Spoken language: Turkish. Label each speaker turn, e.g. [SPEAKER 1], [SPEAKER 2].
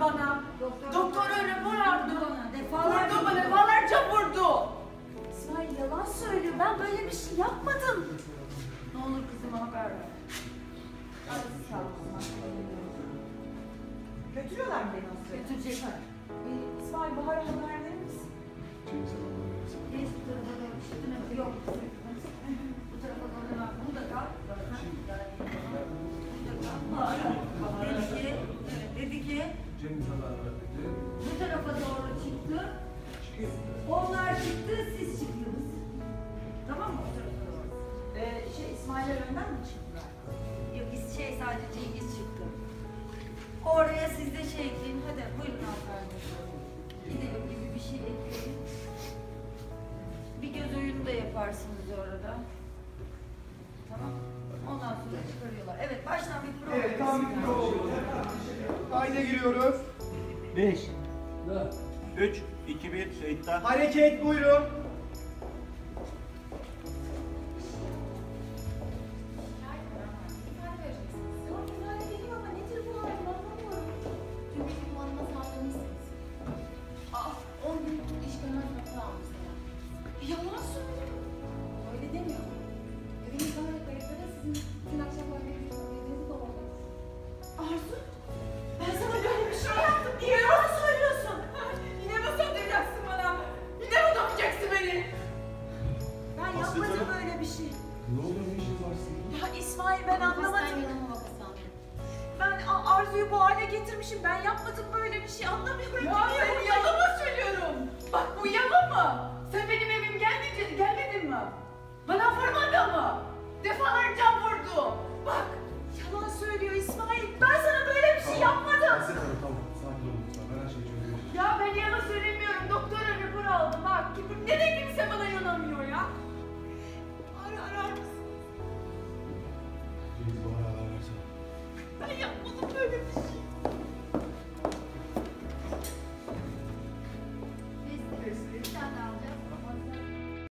[SPEAKER 1] bana. Doktora rapor aldı.
[SPEAKER 2] Defalarca
[SPEAKER 1] Vurdu mu? Defalarca vurdu.
[SPEAKER 2] İsmail yalan söylüyor. Ben böyle bir şey yapmadım.
[SPEAKER 1] Ne olur kızıma haber ver.
[SPEAKER 2] Götürüyorlar mı beni hastaya?
[SPEAKER 1] Götürecekler.
[SPEAKER 2] İsmail Bahar'a haber verir misin?
[SPEAKER 1] Geç bu tarafa doğru çıktın. Yok. Bu tarafa doğru bak. Burada kal. Dedi ki bu tarafa doğru çıktı. Onlar çıktı, siz çıktınız. Tamam mı? O tarafa doğru.
[SPEAKER 2] İsmail'e önden mi çıktılar?
[SPEAKER 1] Yok, sadece Cengiz çıktı. Oraya siz de şey ekleyin. Hadi buyurun hanımefendi. Gidelim gibi bir şey ekleyin. Bir göz oyunu da yaparsınız orada. Tamam. Ondan sonra çıkarıyorlar. Evet, baştan bir prova.
[SPEAKER 3] Evet, tam bir prova oldu. Kayda giriyoruz.
[SPEAKER 4] 5 3 2 1 kayıtta.
[SPEAKER 3] Hareket buyurun.
[SPEAKER 2] Yalan söylüyor. Öyle demiyor. Eviniz kamera kayıtları sizin dün akşamlar verdiğiniz babamda. Arzu, ben sana böyle bir şey yaptım. Niye yalan söylüyorsun?
[SPEAKER 1] Yine mi soracaksın bana? Yine mi dokunacaksın beni?
[SPEAKER 2] Ben yapmadım böyle bir şey.
[SPEAKER 3] Ne oldu, ne işin var senin?
[SPEAKER 2] Ya İsmail ben anlamadım. Ben Arzu'yu bu hale getirmişim. Ben yapmadım böyle bir şey. Anlamıyorum.
[SPEAKER 1] Ya ben yalan mı söylüyorum? Bak bu yalan mı? Sen benim evim gelmedin mi? Bana vurmadın mı?